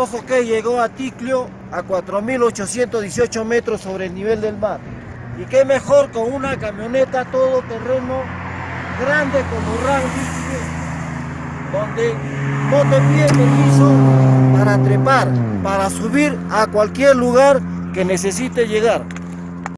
Rosso Key llegó a Ticlio a 4.818 metros sobre el nivel del mar. Y qué mejor con una camioneta todoterreno grande como Rally, donde no te pide permiso para trepar, para subir a cualquier lugar que necesite llegar.